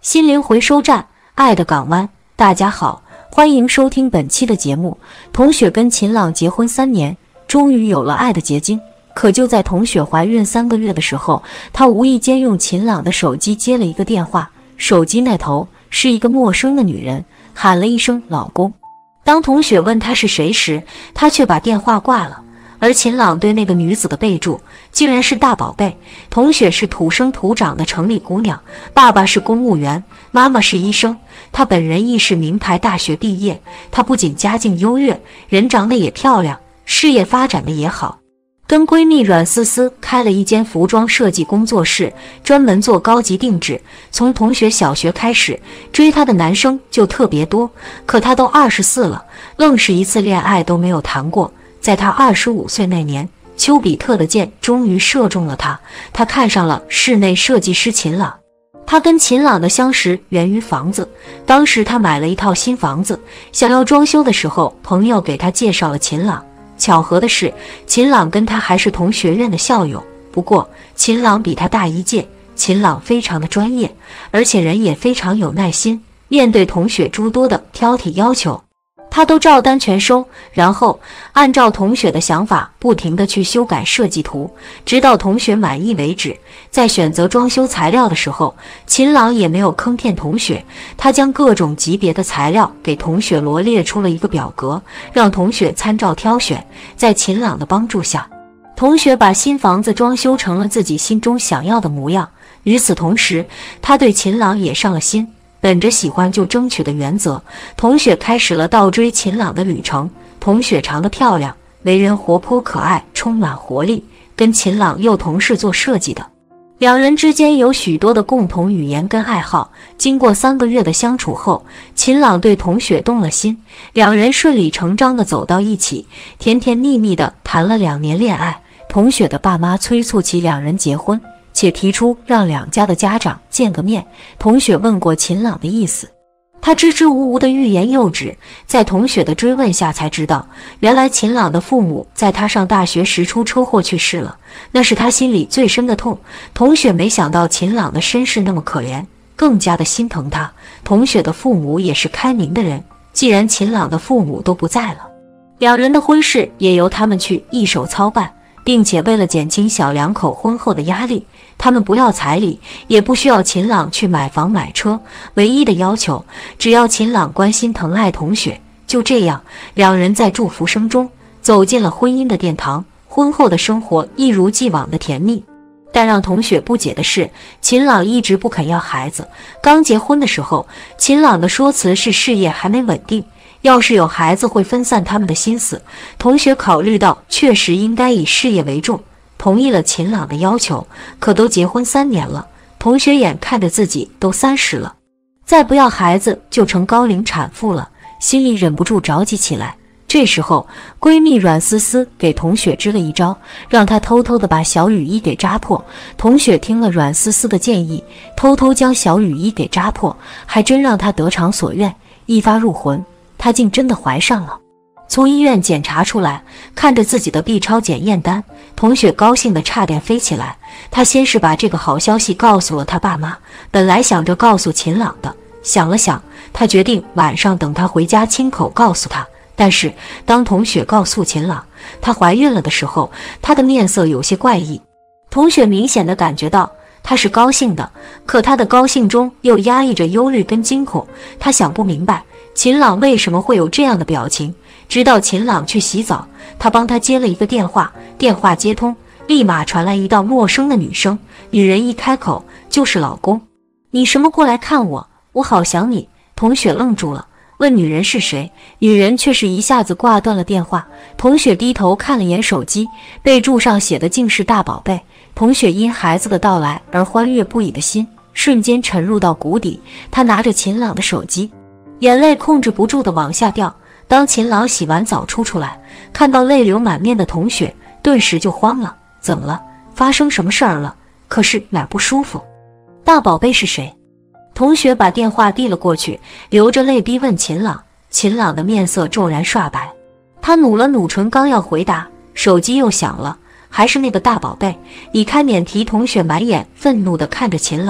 心灵回收站，爱的港湾。大家好，欢迎收听本期的节目。童雪跟秦朗结婚3年，终于有了爱的结晶。可就在童雪怀孕3个月的时候，她无意间用秦朗的手机接了一个电话，手机那头是一个陌生的女人，喊了一声老公。当童雪问他是谁时，他却把电话挂了。而秦朗对那个女子的备注竟然是大宝贝。童雪是土生土长的城里姑娘，爸爸是公务员，妈妈是医生，她本人亦是名牌大学毕业。她不仅家境优越，人长得也漂亮，事业发展的也好，跟闺蜜阮思思开了一间服装设计工作室，专门做高级定制。从童雪小学开始，追她的男生就特别多，可她都24了，愣是一次恋爱都没有谈过。在她25岁那年，丘比特的箭终于射中了她，她看上了室内设计师秦朗。她跟秦朗的相识源于房子，当时她买了一套新房子，想要装修的时候，朋友给她介绍了秦朗。巧合的是，秦朗跟她还是同学院的校友，不过秦朗比她大1届。秦朗非常的专业，而且人也非常有耐心，面对童雪诸多的挑剔要求，他都照单全收，然后按照童雪的想法不停地去修改设计图，直到童雪满意为止。在选择装修材料的时候，秦朗也没有坑骗童雪，他将各种级别的材料给童雪罗列出了一个表格，让童雪参照挑选。在秦朗的帮助下，童雪把新房子装修成了自己心中想要的模样。与此同时，他对秦朗也上了心，本着喜欢就争取的原则，童雪开始了倒追秦朗的旅程。童雪长得漂亮，为人活泼可爱，充满活力，跟秦朗又同是做设计的，两人之间有许多的共同语言跟爱好。经过3个月的相处后，秦朗对童雪动了心，两人顺理成章地走到一起，甜甜蜜蜜地谈了2年恋爱。童雪的爸妈催促其两人结婚，且提出让两家的家长见个面。童雪问过秦朗的意思，他支支吾吾的欲言又止。在童雪的追问下才知道，原来秦朗的父母在他上大学时出车祸去世了，那是他心里最深的痛。童雪没想到秦朗的身世那么可怜，更加的心疼他。童雪的父母也是开明的人，既然秦朗的父母都不在了，两人的婚事也由他们去一手操办，并且为了减轻小两口婚后的压力，他们不要彩礼，也不需要秦朗去买房买车，唯一的要求，只要秦朗关心疼爱童雪。就这样，两人在祝福声中走进了婚姻的殿堂，婚后的生活一如既往的甜蜜。但让童雪不解的是，秦朗一直不肯要孩子。刚结婚的时候，秦朗的说辞是事业还没稳定，要是有孩子会分散他们的心思。童雪考虑到确实应该以事业为重，同意了秦朗的要求。可都结婚3年了，童雪眼看着自己都30了，再不要孩子就成高龄产妇了，心里忍不住着急起来。这时候，闺蜜阮思思给童雪支了一招，让她偷偷地把小雨衣给扎破。童雪听了阮思思的建议，偷偷将小雨衣给扎破，还真让她得偿所愿，一发入魂，她竟真的怀上了。从医院检查出来，看着自己的 B 超检验单，童雪高兴得差点飞起来。她先是把这个好消息告诉了她爸妈，本来想着告诉秦朗的，想了想，她决定晚上等他回家亲口告诉他。但是当童雪告诉秦朗她怀孕了的时候，她的面色有些怪异。童雪明显地感觉到她是高兴的，可她的高兴中又压抑着忧虑跟惊恐。她想不明白秦朗为什么会有这样的表情，直到秦朗去洗澡，她帮他接了一个电话，电话接通，立马传来一道陌生的女声，女人一开口就是老公。你什么过来看我？我好想你。童雪愣住了，问女人是谁，女人却是一下子挂断了电话。童雪低头看了眼手机，备注上写的竟是大宝贝。童雪因孩子的到来而欢悦不已的心瞬间沉入到谷底。她拿着秦朗的手机，眼泪控制不住的往下掉。当秦朗洗完澡出来，看到泪流满面的童雪，顿时就慌了。怎么了？发生什么事儿了？可是哪不舒服？大宝贝是谁？童雪把电话递了过去，流着泪逼问秦朗。秦朗的面色骤然刷白，他努了努唇，刚要回答，手机又响了，还是那个大宝贝。你开免提。童雪满眼愤怒地看着秦朗，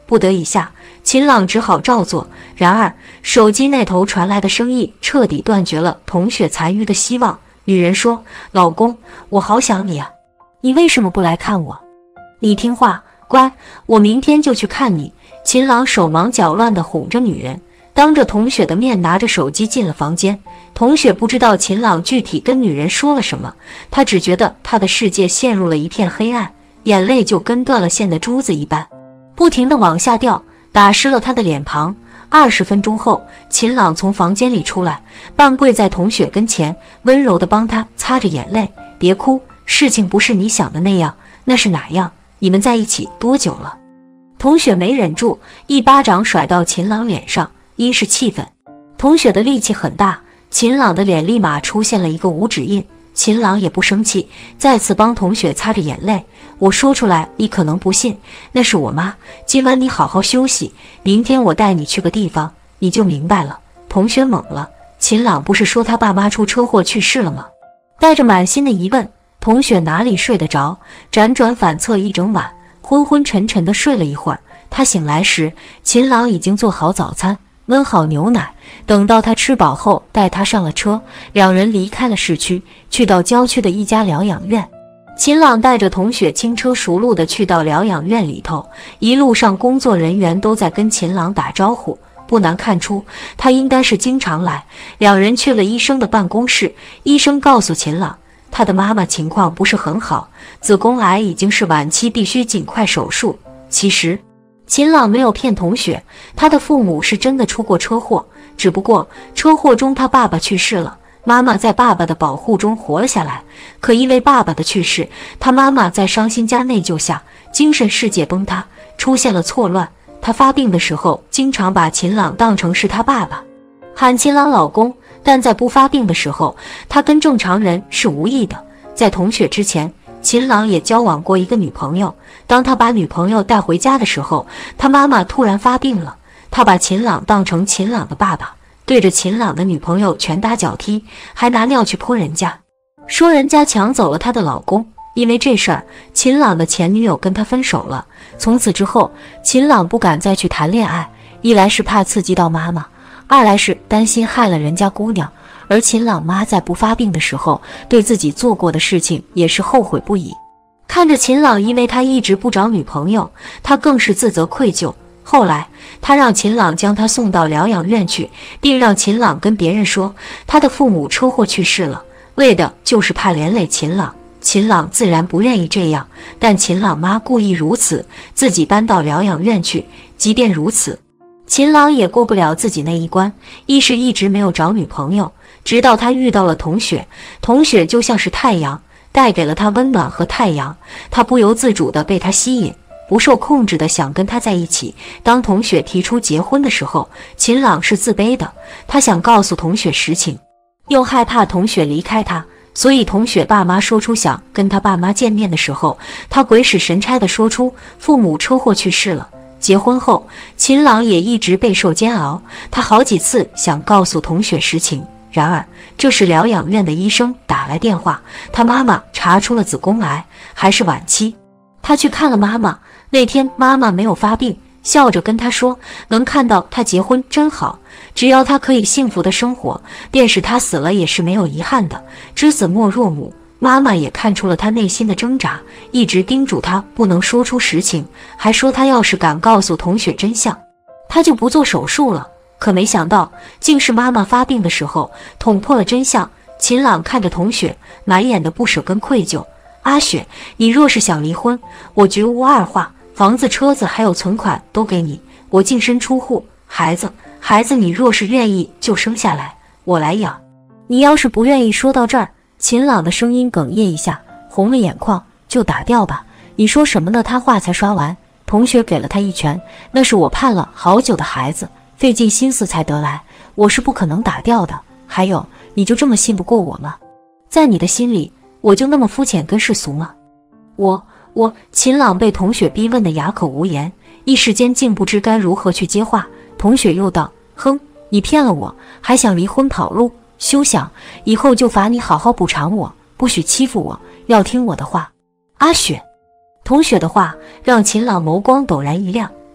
不得已下，秦朗只好照做。然而手机那头传来的声音彻底断绝了同学残余的希望。女人说：“老公，我好想你啊，你为什么不来看我？你听话，乖，我明天就去看你。”秦朗手忙脚乱地哄着女人，当着同学的面拿着手机进了房间。同学不知道秦朗具体跟女人说了什么，他只觉得他的世界陷入了一片黑暗，眼泪就跟断了线的珠子一般，不停地往下掉，打湿了他的脸庞。20分钟后，秦朗从房间里出来，半跪在同学跟前，温柔地帮他擦着眼泪。别哭，事情不是你想的那样，那是哪样？你们在一起多久了？同学没忍住，一巴掌甩到秦朗脸上，一是气愤。同学的力气很大，秦朗的脸立马出现了一个五指印。秦朗也不生气，再次帮同学擦着眼泪。我说出来你可能不信，那是我妈。今晚你好好休息，明天我带你去个地方，你就明白了。同学懵了，秦朗不是说他爸妈出车祸去世了吗？带着满心的疑问，同学哪里睡得着，辗转反侧一整晚，昏昏沉沉地睡了一会儿。他醒来时，秦朗已经做好早餐，焖好牛奶，等到他吃饱后，带他上了车，两人离开了市区，去到郊区的一家疗养院。秦朗带着同学轻车熟路地去到疗养院里头，一路上工作人员都在跟秦朗打招呼，不难看出他应该是经常来。两人去了医生的办公室，医生告诉秦朗，他的妈妈情况不是很好，子宫癌已经是晚期，必须尽快手术。其实秦朗没有骗同学，他的父母是真的出过车祸，只不过车祸中他爸爸去世了，妈妈在爸爸的保护中活了下来。可因为爸爸的去世，他妈妈在伤心加内疚下，精神世界崩塌，出现了错乱。他发病的时候，经常把秦朗当成是他爸爸，喊秦朗老公，但在不发病的时候，他跟正常人是无异的。在同学之前，秦朗也交往过一个女朋友，当他把女朋友带回家的时候，他妈妈突然发病了，他把秦朗当成秦朗的爸爸，对着秦朗的女朋友拳打脚踢，还拿尿去泼人家，说人家抢走了他的老公。因为这事儿，秦朗的前女友跟他分手了。从此之后，秦朗不敢再去谈恋爱，一来是怕刺激到妈妈，二来是担心害了人家姑娘。而秦朗妈在不发病的时候，对自己做过的事情也是后悔不已。看着秦朗因为他一直不找女朋友，他更是自责愧疚。后来他让秦朗将他送到疗养院去，并让秦朗跟别人说他的父母车祸去世了，为的就是怕连累秦朗。秦朗自然不愿意这样，但秦朗妈故意如此，自己搬到疗养院去。即便如此，秦朗也过不了自己那一关，一是一直没有找女朋友，直到他遇到了同学，同学就像是太阳，带给了他温暖和太阳，他不由自主地被他吸引，不受控制地想跟他在一起。当同学提出结婚的时候，秦朗是自卑的，他想告诉同学实情，又害怕同学离开他，所以同学爸妈说出想跟他爸妈见面的时候，他鬼使神差地说出父母车祸去世了。结婚后，秦朗也一直备受煎熬，他好几次想告诉同学实情，然而这时疗养院的医生打来电话，他妈妈查出了子宫癌，还是晚期。他去看了妈妈，那天妈妈没有发病，笑着跟他说，能看到他结婚真好，只要他可以幸福的生活，便是他死了也是没有遗憾的。知子莫若母，妈妈也看出了他内心的挣扎，一直叮嘱他不能说出实情，还说他要是敢告诉同学真相，他就不做手术了。可没想到，竟是妈妈发病的时候捅破了真相。秦朗看着同学，满眼的不舍跟愧疚。阿雪，你若是想离婚，我绝无二话，房子车子还有存款都给你，我净身出户。孩子你若是愿意就生下来，我来养。你要是不愿意。说到这儿，秦朗的声音哽咽一下，红了眼眶，就打掉吧。你说什么呢？他话才刷完，同学给了他一拳，那是我盼了好久的孩子，费尽心思才得来，我是不可能打掉的。还有，你就这么信不过我吗？在你的心里，我就那么肤浅跟世俗吗？秦朗被同学逼问得哑口无言，一时间竟不知该如何去接话。同学又道，哼，你骗了我，还想离婚跑路，休想，以后就罚你好好补偿我，不许欺负我，要听我的话。阿雪，同学的话让秦朗眸光陡然一亮，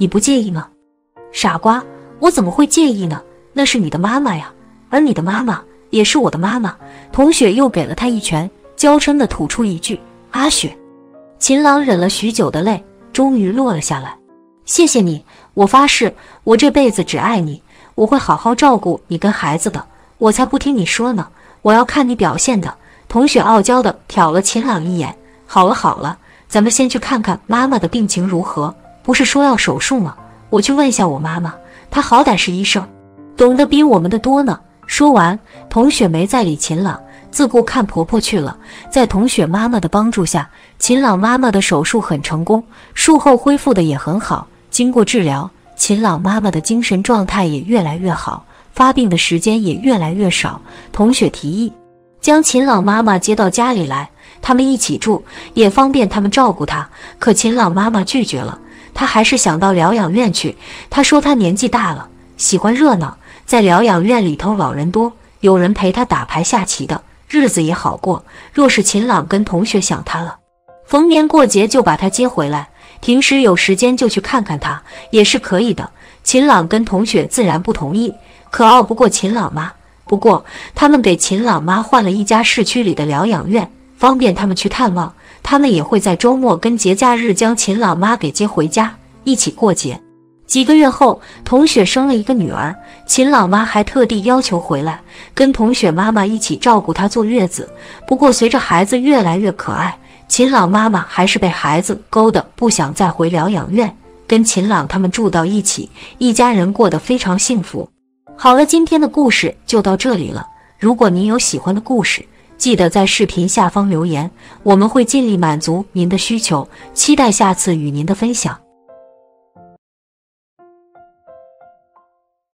你不介意吗？傻瓜，我怎么会介意呢？那是你的妈妈呀，而你的妈妈也是我的妈妈。童雪又给了他一拳，娇嗔地吐出一句：阿雪。秦朗忍了许久的泪终于落了下来。谢谢你，我发誓，我这辈子只爱你，我会好好照顾你跟孩子的，我才不听你说呢，我要看你表现的。童雪傲娇地瞟了秦朗一眼。好了好了，咱们先去看看妈妈的病情如何，不是说要手术吗？我去问一下我妈妈，她好歹是医生，懂得比我们的多呢。说完，童雪没再理秦朗，自顾看婆婆去了。在童雪妈妈的帮助下，秦朗妈妈的手术很成功，术后恢复的也很好。经过治疗，秦朗妈妈的精神状态也越来越好，发病的时间也越来越少。童雪提议将秦朗妈妈接到家里来，他们一起住，也方便他们照顾她。可秦朗妈妈拒绝了，她还是想到疗养院去。她说她年纪大了，喜欢热闹，在疗养院里头老人多，有人陪她打牌下棋的，日子也好过。若是秦朗跟同学想她了，逢年过节就把她接回来，平时有时间就去看看她，也是可以的。秦朗跟同学自然不同意，可拗不过秦朗妈。不过他们给秦朗妈换了一家市区里的疗养院，方便他们去探望。他们也会在周末跟节假日将秦朗妈给接回家，一起过节。几个月后，童雪生了一个女儿，秦朗妈还特地要求回来，跟童雪妈妈一起照顾她坐月子。不过随着孩子越来越可爱，秦朗妈妈还是被孩子勾得不想再回疗养院，跟秦朗他们住到一起，一家人过得非常幸福。好了，今天的故事就到这里了。如果您有喜欢的故事，记得在视频下方留言，我们会尽力满足您的需求，期待下次与您的分享。